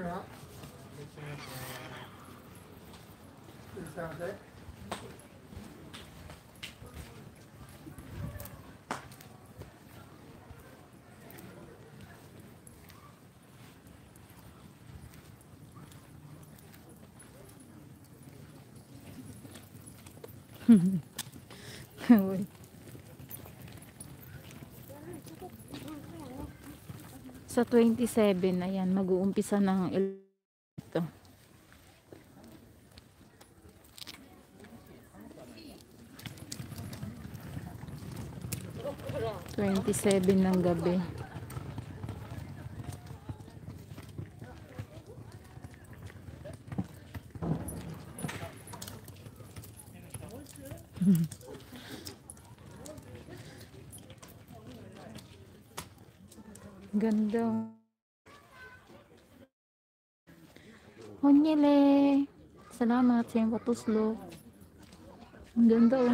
Sa 27, ayan, mag-uumpisa ng ito. 27 ng gabi. Ganda. Honyele. Salamat sa iyong patuslo. Ang ganda oh.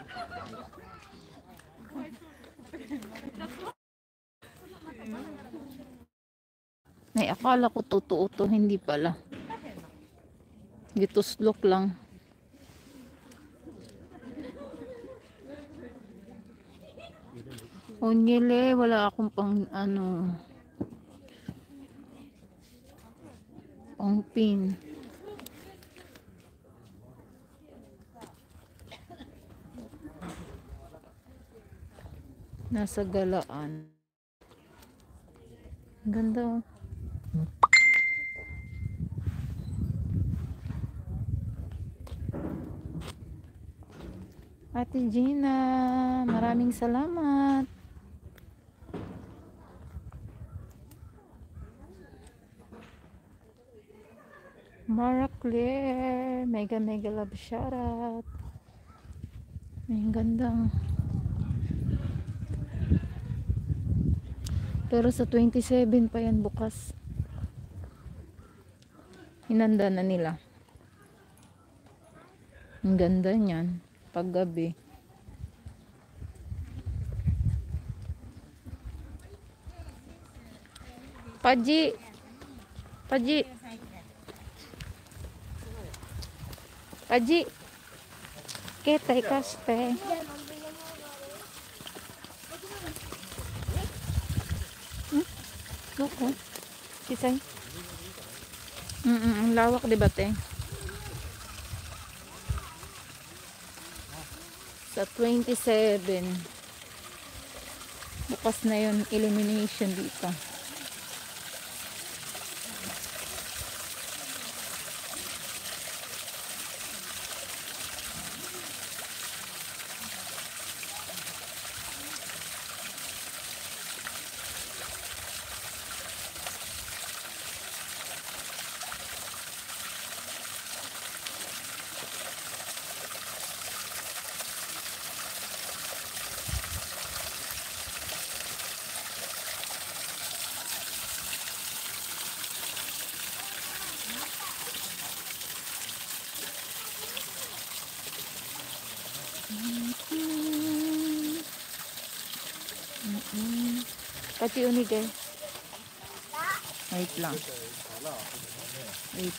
Ay, akala ko totoo to, hindi pala. Gituslok lang. Onyele, wala akong pang ano, pang pin. Nasa galaan. Ganda oh. Ate Gina, maraming salamat. Mara Claire, mega love shoutout. Ay, gandang. Pero sa 27 pa yan bukas. Hinanda na nila. Ang ganda niyan. Paggabi. Paji. Paji. Paji. Ketay kaste. Loko. Kisay. Ang lawak diba te? Sa 27 bukas na yun illumination dito. Pati unigay. Wait lang. Wait.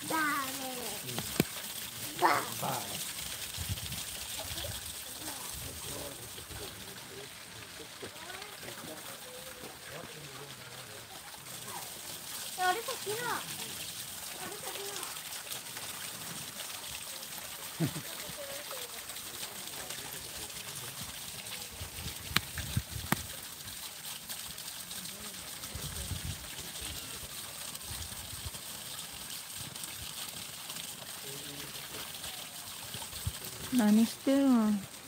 Nanis din.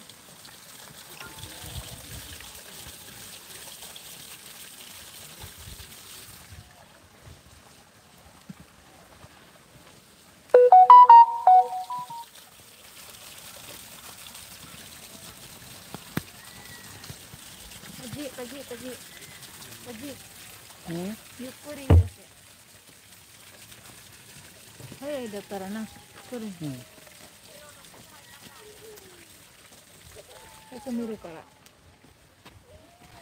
Paji. Yukuri yose. Hey, da tara na. Kuri. Ito miru kara.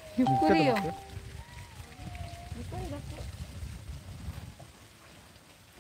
Yukuri yo. Yukuri da ko.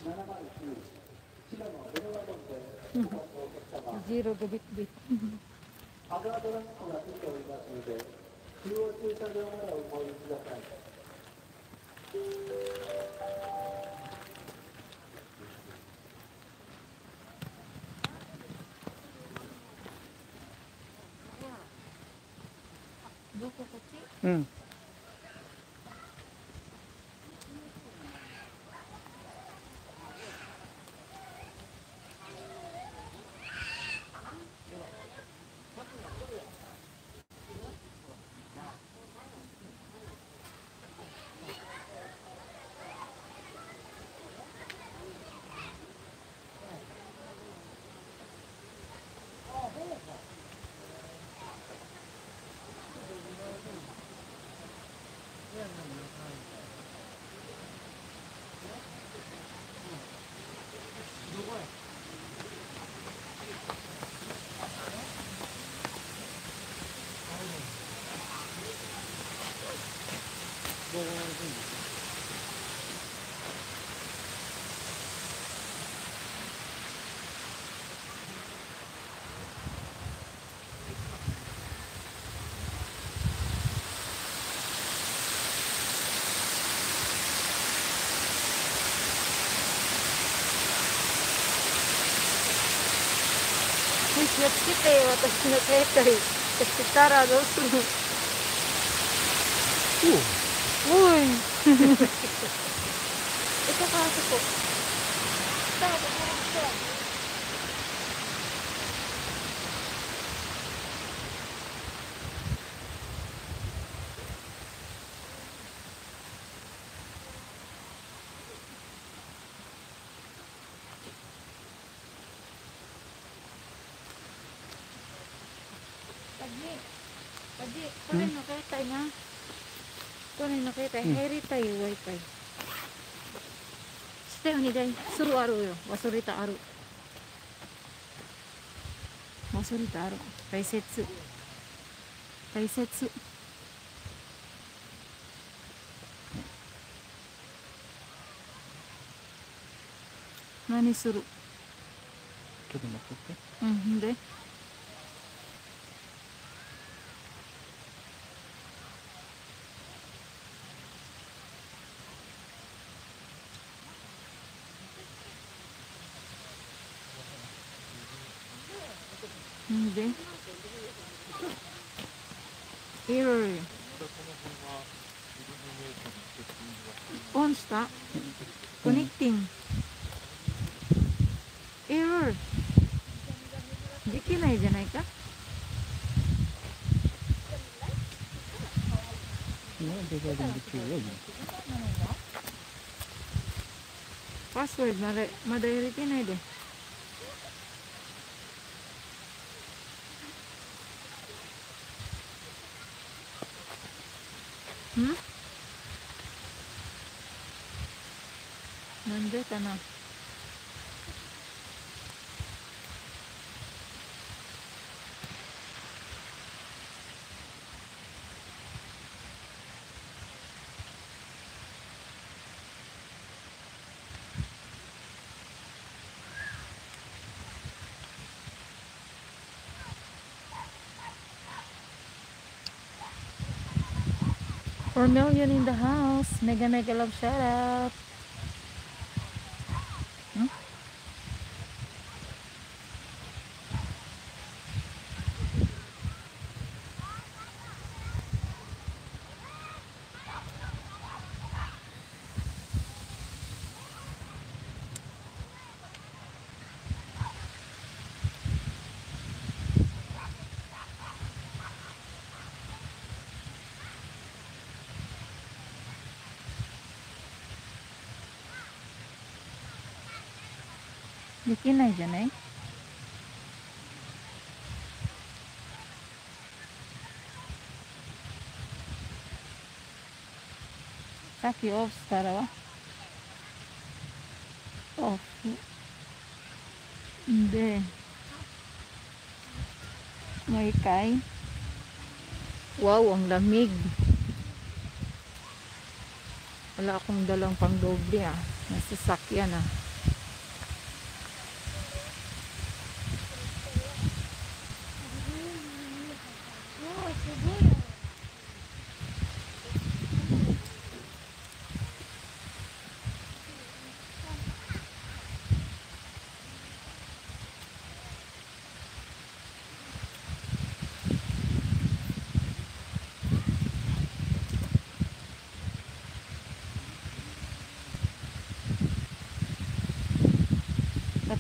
Zero gabit-bit. ハザードランプがついておりますので、中央駐車場までお越えください。 どここっち？ うん。 気をつけてよ、私の携帯。してたらどうするの？おい。そこからそこ。さあ、ここに来た。Pagi, kunin na kayo tayo na. Kunin na kayo tayo. Heri tayo, wifi. Stay ni day. Suru aru yo. Wasurita aru. Wasurita aru. Kaisetsu. Kaisetsu. Nani suru? ちょっと待って。 で。で Error on した Connecting Error できないじゃないかパスワードまだ入れてないでなんでかな4 million in the house. Mega mega love shout out. De kiないじゃないさっきオフしたらはオフでmay kay wow ang lamig wala akong dalang pang doble nasa sakyan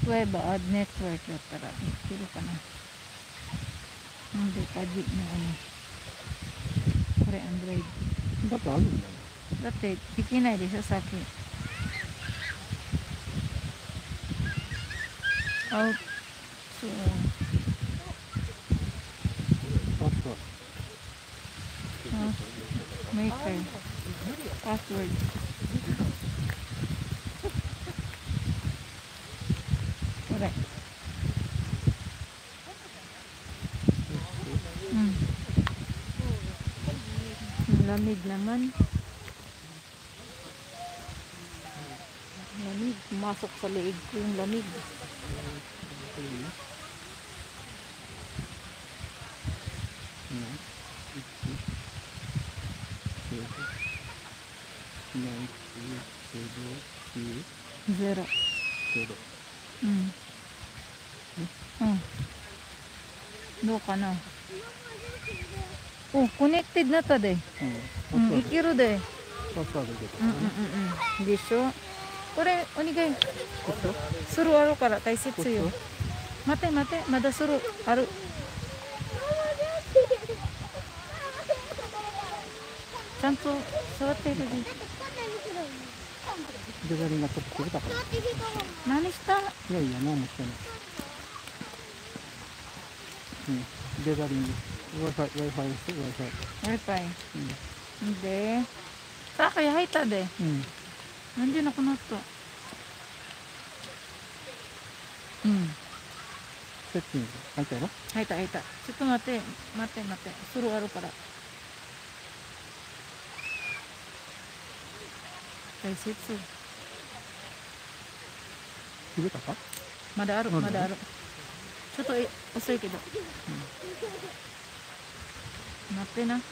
例えばアドネットワークだったらいけるかな。なんでかじこれアンドロイドだってあるんだよ。 だってできないでしょさっき。アウトパスワーメーカーパスワードこれlamig naman. Lamig. Pumasok sa leeg ko yung lamig. Zero. Do ka na. Oh, connected na to de. Ikiru de. パスワード入れて。 でしょ。これお願い。するあるから大切よ。待て待て、まだするある。ちゃんと座っているで。 デザリンがちょっと過ぎたから。 何した？ いやいや、何もしてない。デザリング。Wi-Fi して、Wi-Fi。 Wi-Fi。で、さあ、kaya入ったで。なんでなくなった？ セッティング。入ったやろ？ 入った。ちょっと待って。するあるから。大切。 過ぎたか？ まだある。ちょっと遅いけど。待ってな。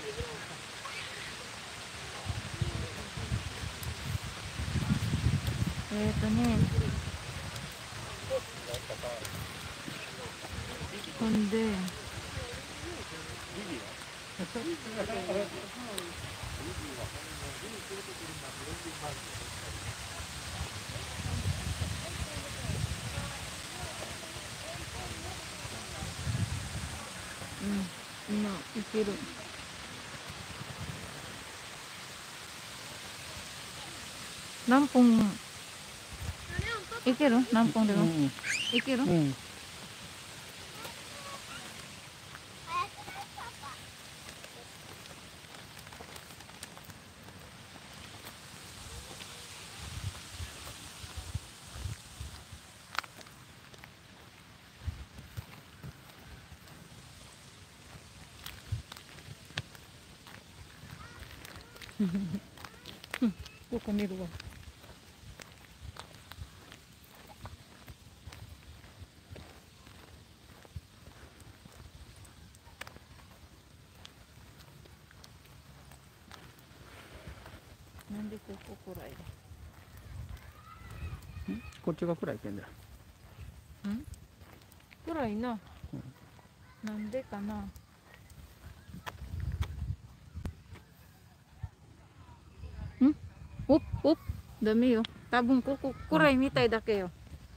ほんで今いける。何分いける？何分でもいける？ここ見るわ。なんでここくらいで。 こっちが暗いけんだよ。 暗いな。なんでかな。おダメよ。多分ここ暗いみたいだけよ。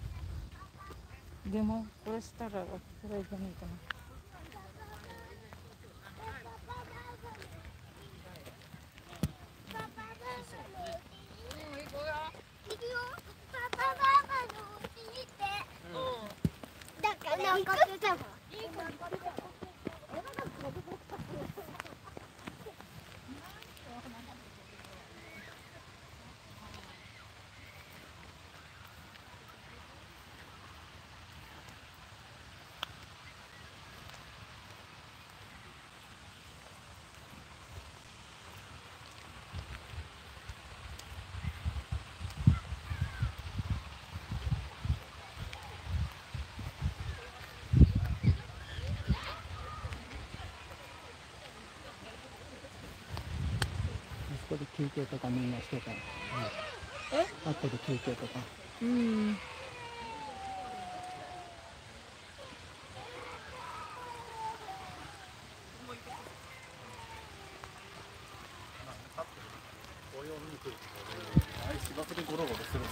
でもこれしたら暗いじゃないかな。 ここで休憩とかみんなしてた。後で休憩とか。 芝生でゴロゴロする。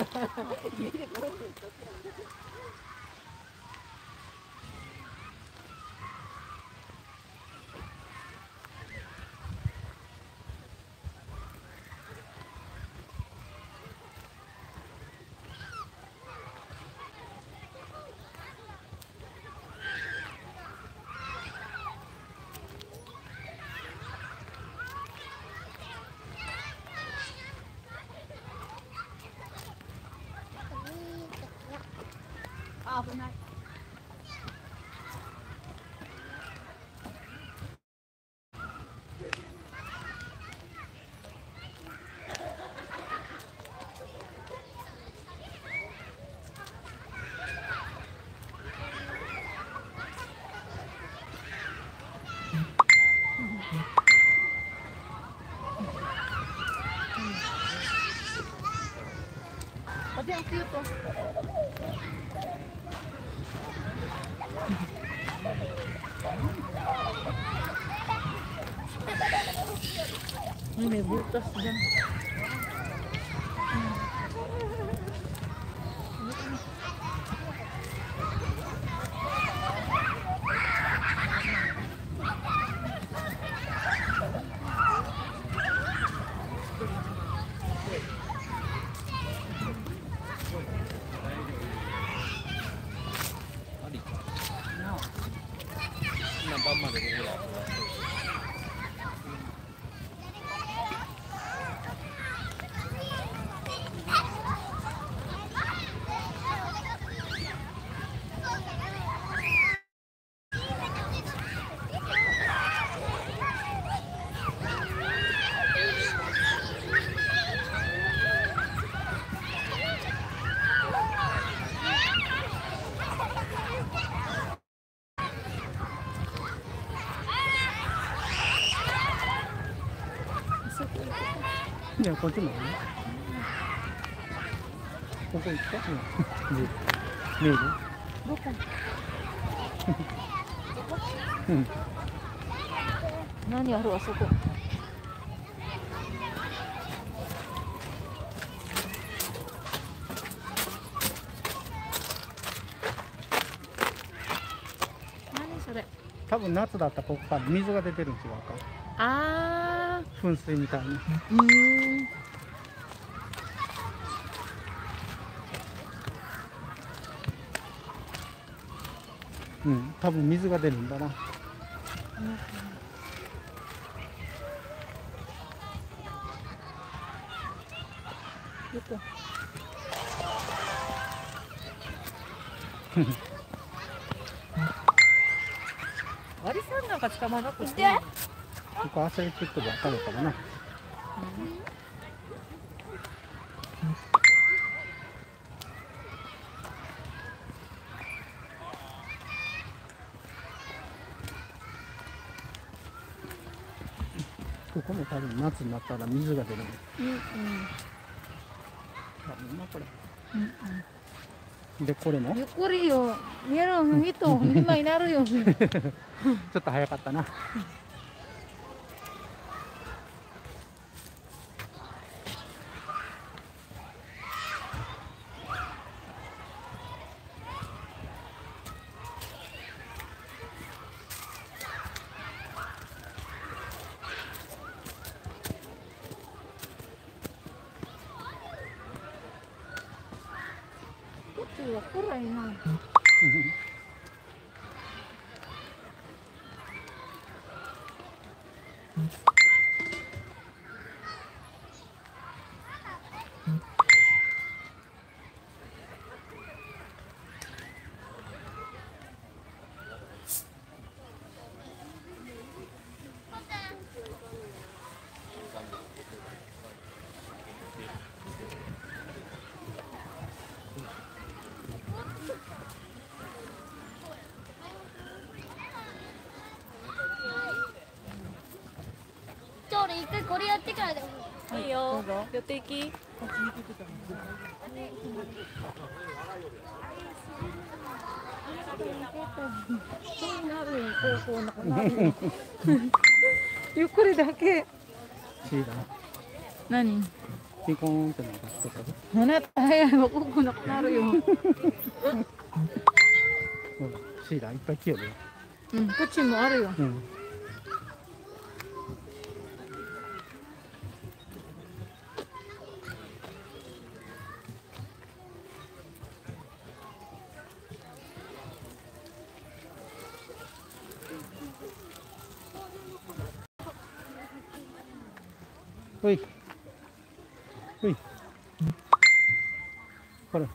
あ、危ない。Pati ang cute oh. Ay, may butas dyan. いや、こっちもあるね。ここ行った？うん。見える？ どこ？ うん。 何あるあそこ。何それ？ 多分夏だったらここから水が出てるん違うか。 ああ。 噴水みたいに。うん、多分水が出るんだな。 アリさんなんか捕まえなくて。 ここアスレチックで当たるからな。ここも多分夏になったら水が出るの。多分なこれ。でこれも。 ゆっくりよ。見える人今になるよ。 ちょっと早かったな。 暗いな。 俺一回これやってからでもいいよ。 寄っていき。そうなるよ。こうなんかなるよ。ゆっくりだけ。 いいな。 何？ ピコーンってなんか人か Hanat, ay, makukunak na rin yun. シーラいっぱい来よるよ。 こっちもあるよ。 ほい。ほい。これ。 こ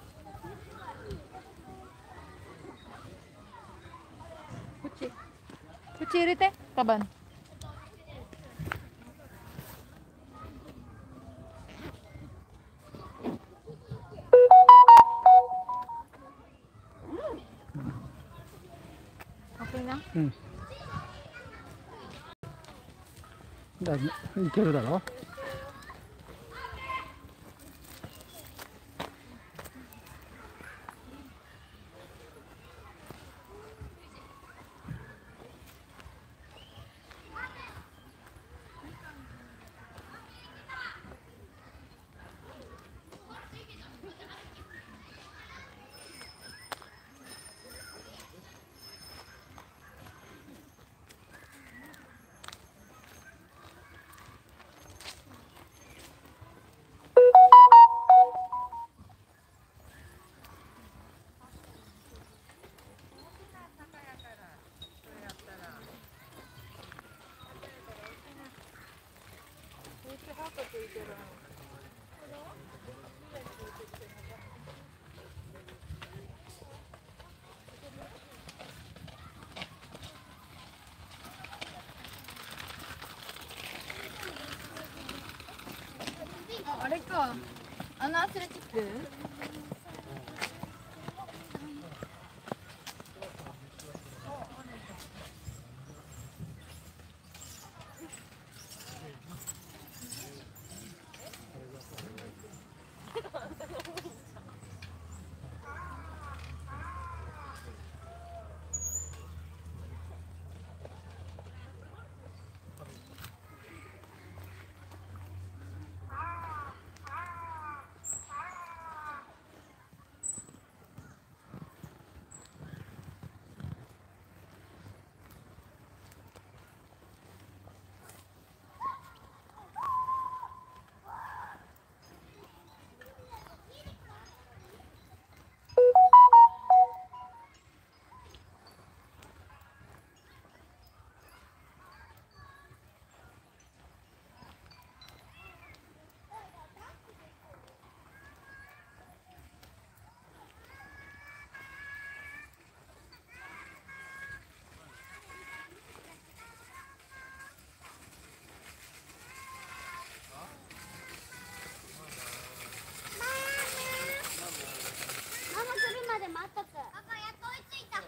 っち。こっち入れて、カバン。Okay na? いけるだろ。 あれか、アスレチック。 ママ来るまで待っとく。パパやっと追いついた。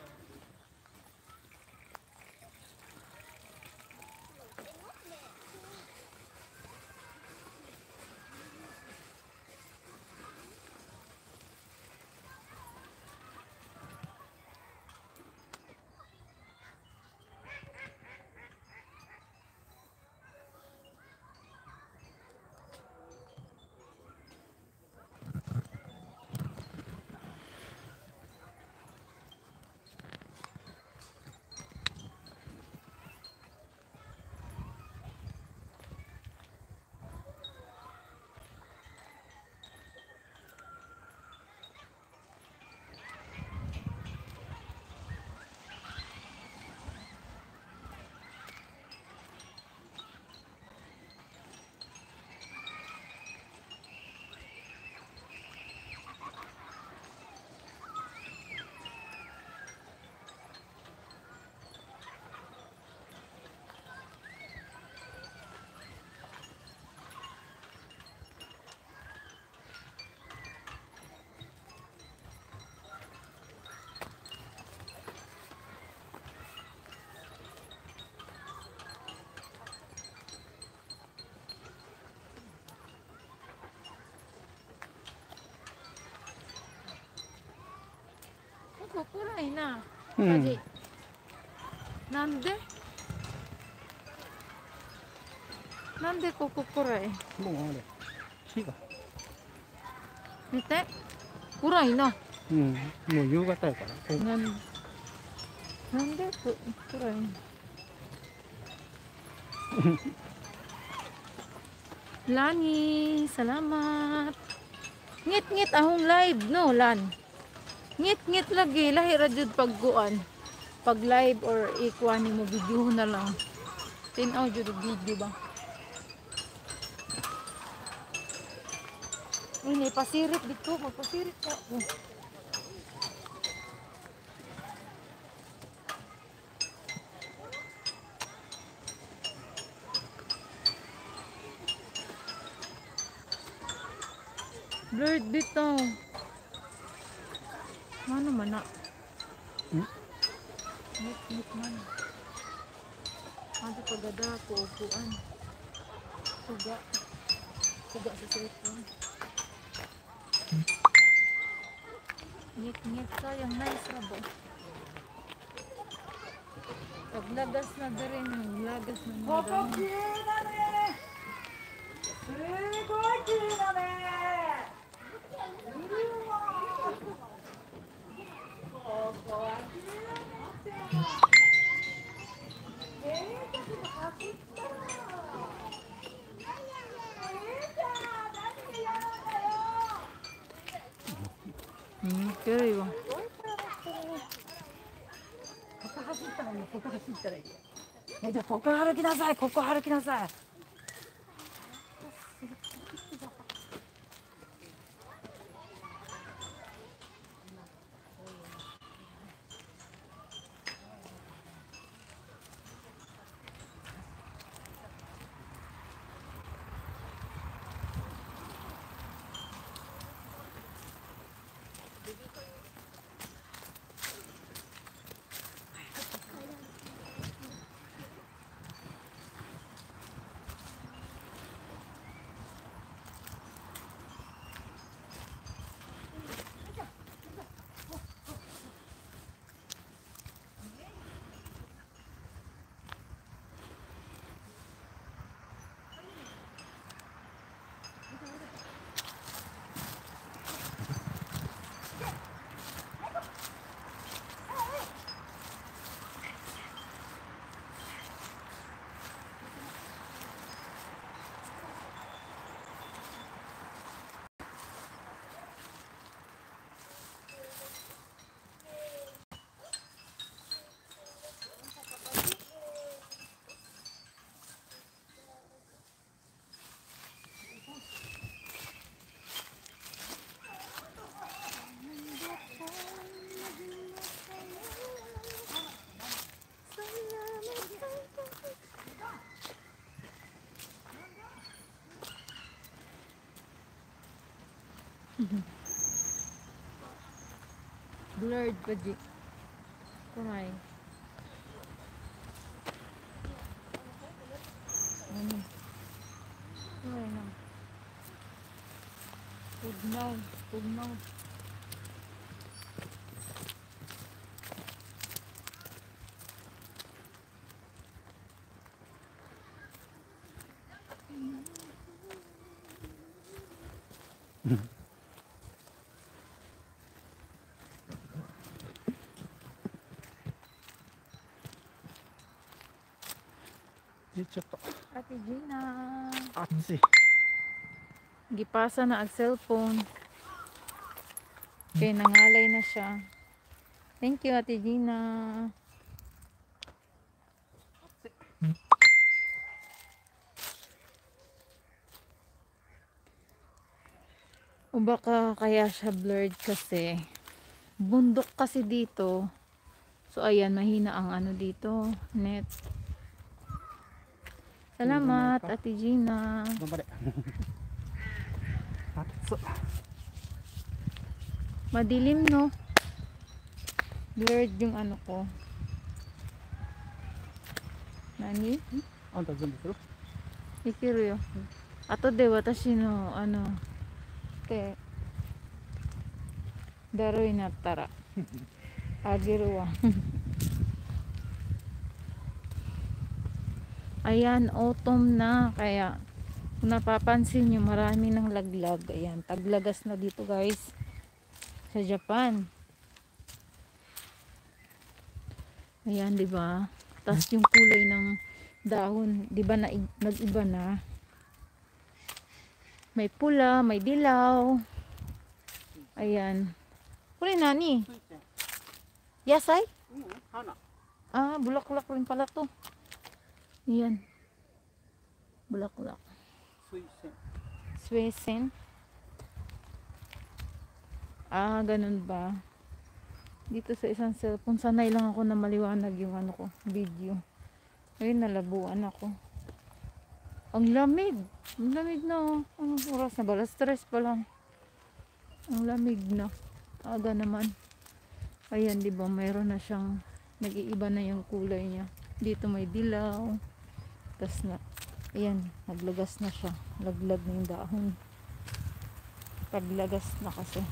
ここらいな、味。なんでここくらい。 もうあれ。 日が。 見て。暗いな。 うん。もう夕方やから。 なんで暗いのLani, salamat. Ngit-ngit ahong live no, Lan. Ngit-ngit lagi lahi ra jud pagguan. Pag live or ikuan mo video na lang. Tinaw jud og video ba. Ini pasirit dito, magpasirit ka. Blurred dito. Mano man na? Ngit man. Ano pagada ko upuan. Suga. Suga sa cellphone. Ngit sayang nice rabo. Pag lagas na rin, lagas na rin. Kira yun. じゃあここ歩きなさい、ここ歩きなさい。Blurred pa di. Kumay. Ano? Kumay na. Tugnaw. Tugnaw. ちょっと Ate Gina. 暑い。 Gipasa na ang cellphone. Kaya nangalay na siya. Thank you, Ate Gina. O baka kaya siya blurred kasi bundok kasi dito. So ayan, mahina ang ano dito, net. Salamat, Ate Gina. 頑張れ。暑っ。 Madilim, no? Blurred yung ano ko. Nani? あんた準備する？ Ikiru yo. Ato de watashi no ano te daroy nattara ageru wa. Ayan, autumn na kaya Kung napapansin nyo, marami ng laglag. Ayan, taglagas na dito guys. Sa Japan. Ayan, di ba? Tapos yung kulay ng dahon, di ba nag-iba na? May pula, may dilaw. Ayan. Kulay nani? Yasay? Hana. Ah, bulaklak rin pala to. Ayan. Bulaklak. Suisen. Swesen. Ah, ganun ba? Dito sa isang cellphone, sanay lang ako na maliwanag yung ano ko, video. Ayun, nalabuan ako. Ang lamig. Ang lamig na. Oh. Ang oras na ba? Stress pa lang. Ang lamig na. Aga naman. Ayan, di ba? Mayroon na siyang nag-iiba na yung kulay niya. Dito may dilaw. Tas na, ayan, naglagas na siya. Laglag na yung dahon. Paglagas na kasi.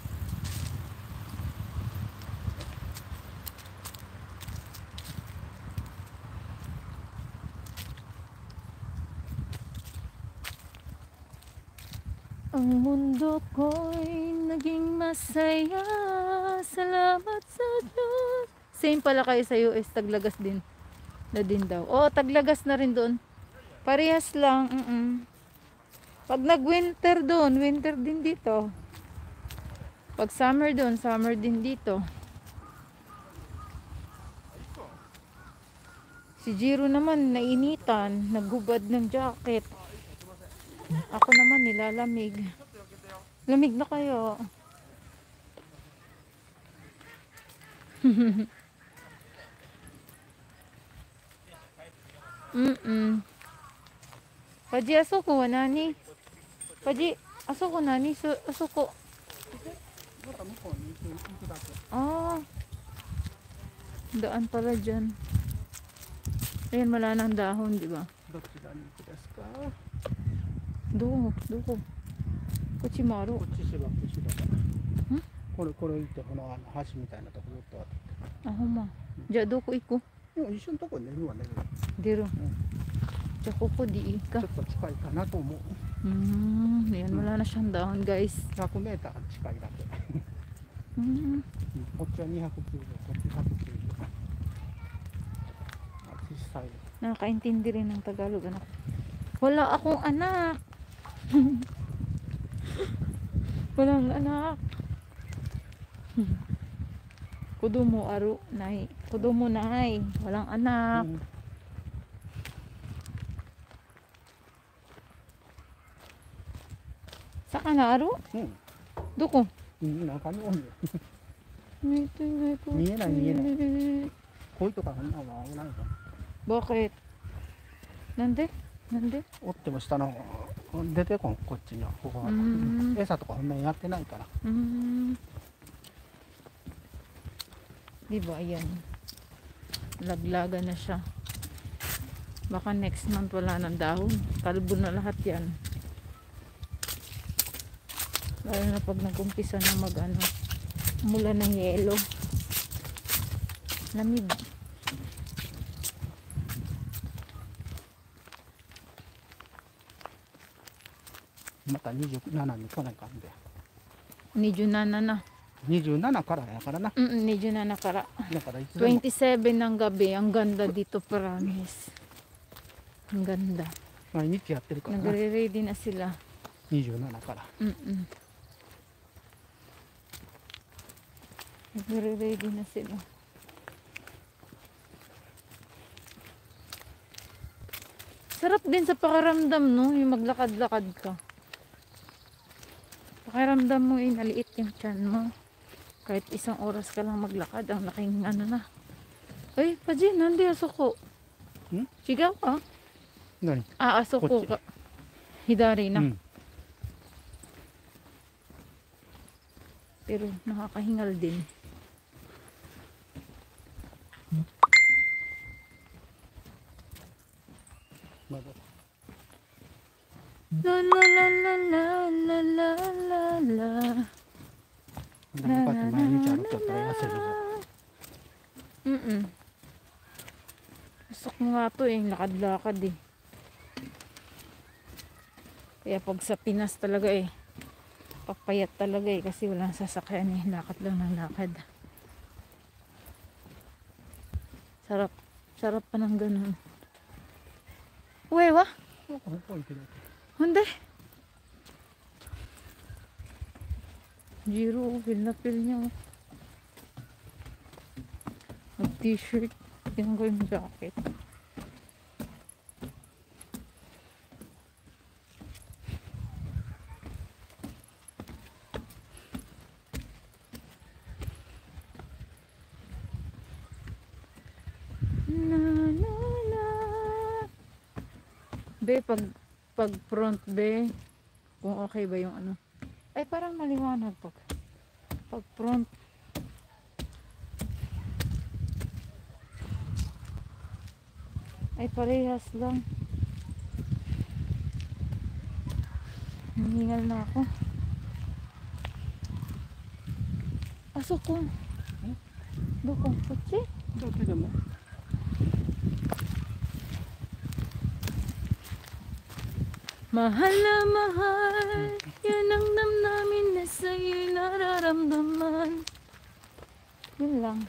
Ang mundo ko'y naging masaya. Salamat sa Diyos. Same pala kayo sa US, taglagas din. Na din daw. Oh, taglagas na rin doon. Parehas lang. Pag nag-winter doon, winter din dito. Pag summer doon, summer din dito. Si Jiro naman, nainitan. Naghubad ng jacket. Ako naman, nilalamig. Lamig na kayo. Paji, asoko wa nani? Paji, asoko nani? Asoko. Ah. Daan pala dyan. Ayan, wala nang dahon, di ba? Doko. Kochimaru. こっち芝、こっちだ。 んこれ行ってこの橋みたいなとこずっとあって。 Ah, huma. Diya, doko iko. でも一緒のとこに寝るわね。 Diro. Diya ko po, di ちょ ika. っと近いかなと思う。 Ayan, wala na siyang dahon, guys. 100メーター近いだけ。こっちは290、こっち190。小さい。 Nakakaintindi rin ng Tagalog, anak. Wala akong anak. Walang anak. Kudumo aru nai. Kudumo nai. Walang anak. Saka na aru? Doko? 中におんねん。 見えない。 鯉とかそんなのは危ないか。 Bakit? Nande? Nande? 折っても下の出てこん、こっちには。ここは。餌とかそんなにやってないから。 Diba, ayan. Laglaga na siya. Baka next month wala ng dahon. Kalbo na lahat yan. Lalo na pag nag-umpisa na mula ng yelo. Lamig. Mata 27に来ないかんで。 27 na. 27からやからな。 27 から. だからいつでも。 27 ng gabi. Ang ganda dito, promise. Ang ganda. 毎日やってるからな。 Nagre-ready na sila. 27から。 Nagre-ready na sila. Sarap din sa pakiramdam, no? Yung maglakad-lakad ka. Pakiramdam mo, naliit yung tiyan mo. Kahit isang oras ka lang maglakad, ang laking ano na. Ay, Paji, nandi asoko. Sigaw ka? 何 Ah, asoko ka. Hidari na. Pero nakakahingal din. La la la la la la la la la. こうやって毎日歩きよったら痩せるぞ。 Gusto ko nga to eh, lakad-lakad eh. Kaya pag sa Pinas talaga eh, papayat talaga eh, kasi walang sasakyan eh, lakad lang ng lakad. Sarap, sarap pa ng ganun. Uwe, wa? なんか本っぽいけど。 Hindi. Jiro, feel na feel niya. Oh. Mag-t-shirt. Tingnan ko yung jacket. Na, na, na. Be, pag front be, kung okay ba yung ano. Ay, parang maliwanag pag front. Ay, parehas lang. Hiningal na ako. Asok ko. Doko, kutsi? どっちでも。 Mahal na mahal, yan ang damdamin na sa'yo'y nararamdaman. Yun lang.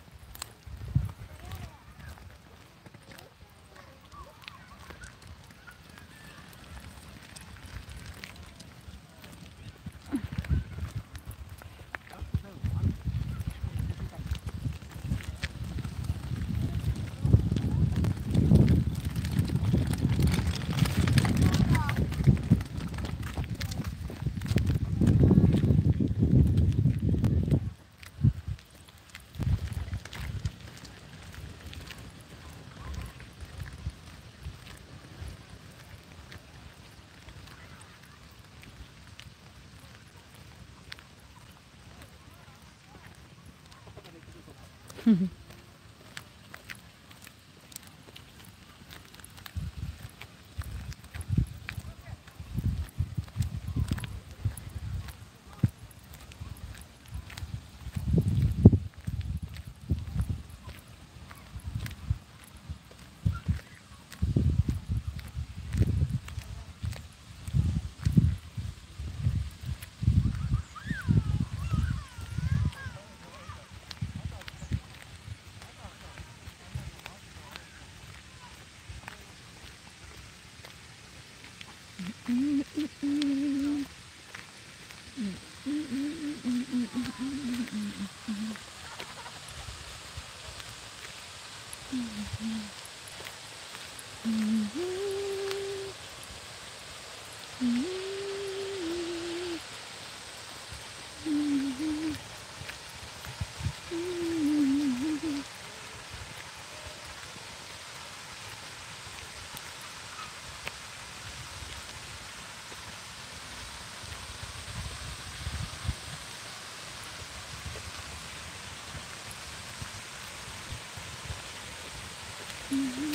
Mm-hmm.